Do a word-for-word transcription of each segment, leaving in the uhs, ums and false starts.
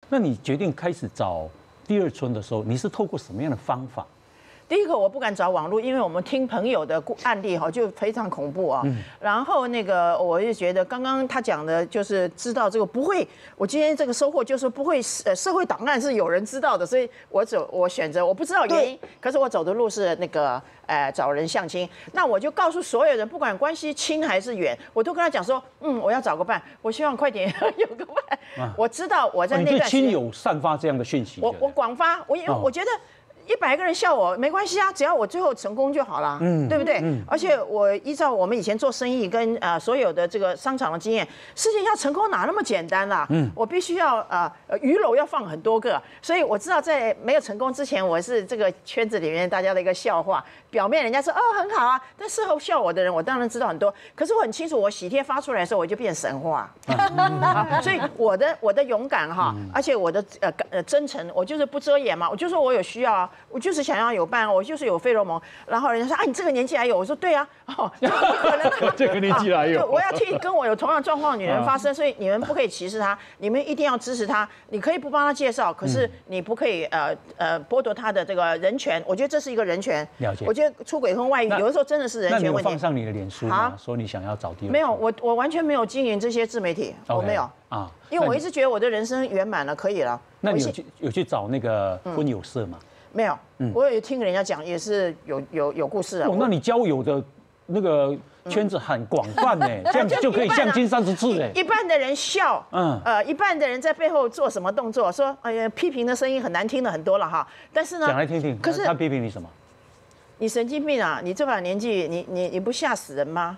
那你决定开始找第二春的时候，你是透过什么样的方法？ 第一个我不敢找网络，因为我们听朋友的案例哈，就非常恐怖啊。然后那个我就觉得刚刚他讲的，就是知道这个不会，我今天这个收获就是不会，呃，社会档案是有人知道的，所以我走我选择我不知道原因，可是我走的路是那个呃找人相亲，那我就告诉所有人，不管关系亲还是远，我都跟他讲说，嗯，我要找个伴，我希望快点有个伴。我知道我在那段时间， 你对亲友散发这样的讯息， 我我广发，我因为我觉得。一百个人笑我没关系啊，只要我最后成功就好了，嗯，对不对？嗯、而且我依照我们以前做生意跟呃所有的这个商场的经验，事情要成功哪那么简单啦？嗯，我必须要呃鱼篓要放很多个，所以我知道在没有成功之前，我是这个圈子里面大家的一个笑话。表面人家说哦很好啊，但事后笑我的人，我当然知道很多。可是我很清楚，我喜帖发出来的时候，我就变神话。所以我的我的勇敢哈，而且我的呃呃真诚，我就是不遮掩嘛，我就说我有需要啊。我就是想要有伴，我就是有费洛蒙。然后人家说啊，你这个年纪还有，我说对啊，哦，可能这个年纪还有， 我要替跟我有同样状况的女人发声，所以你们不可以歧视她，你们一定要支持她。你可以不帮她介绍，可是你不可以呃呃剥夺她的这个人权。我觉得这是一个人权。 了解。 我觉得出轨婚外遇有的时候真的是人权问题。 那你有放上你的脸书吗？说你想要找第二？ 没有，我我完全没有经营这些自媒体，我没有啊，因为我一直觉得我的人生圆满了，可以了。 那你有去有去找那个婚友社吗？ 没有，我也听人家讲，也是有有有故事啊。 哦，那你交友的那个圈子很广泛呢，这样就可以相亲三十次哎。 一半的人笑，嗯，呃，一半的人在背后做什么动作？说，哎呀，批评的声音很难听的很多了哈。但是呢， 讲来听听。可是他批评你什么？ 你神经病啊！你这把年纪，你你你不吓死人吗？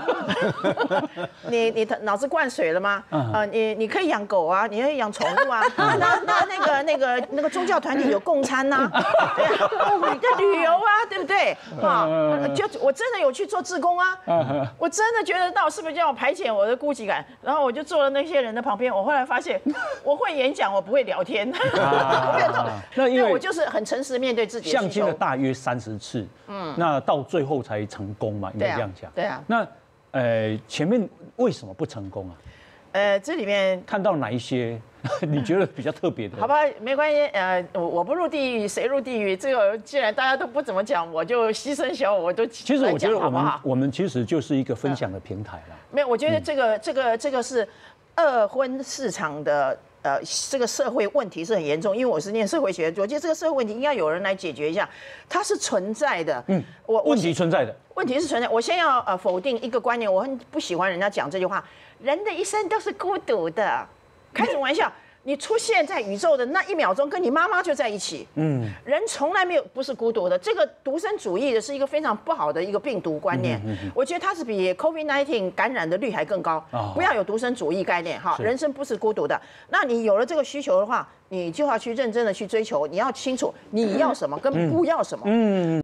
你你脑子灌水了吗？啊，你你可以养狗啊，你可以养宠物啊。那那那个那个那个宗教团体有共餐呐，对啊，你在旅游啊，对不对？啊，就我真的有去做志工啊，我真的觉得到是不是叫我排遣我的孤寂感？然后我就坐了那些人的旁边，我后来发现我会演讲，我不会聊天。那因为我就是很诚实面对自己。 相亲了大约三十次。嗯，那到最后才成功嘛，应该这样讲。 对啊。 那呃，前面为什么不成功啊？ 呃，这里面看到哪一些你觉得比较特别的？ 好吧，没关系。呃，我不入地狱，谁入地狱？这个既然大家都不怎么讲，我就牺牲小我，我都其实我觉得我们我们其实就是一个分享的平台啦。 没有，我觉得这个这个这个是二婚市场的。呃，这个社会问题是很严重，因为我是念社会学，我觉得这个社会问题应该有人来解决一下，它是存在的。嗯， 我问题存在的， 问题是存在。我先要呃否定一个观念，我很不喜欢人家讲这句话，人的一生都是孤独的，开什么玩笑？你出现在宇宙的那一秒钟，跟你妈妈就在一起。嗯，人从来没有不是孤独的。这个独身主义的是一个非常不好的一个病毒观念。嗯嗯嗯、我觉得它是比 COVID 十九 感染的率还更高。哦、不要有独身主义概念哈，人生不是孤独的。那你有了这个需求的话，你就要去认真的去追求，你要清楚你要什么跟不要什么。嗯。嗯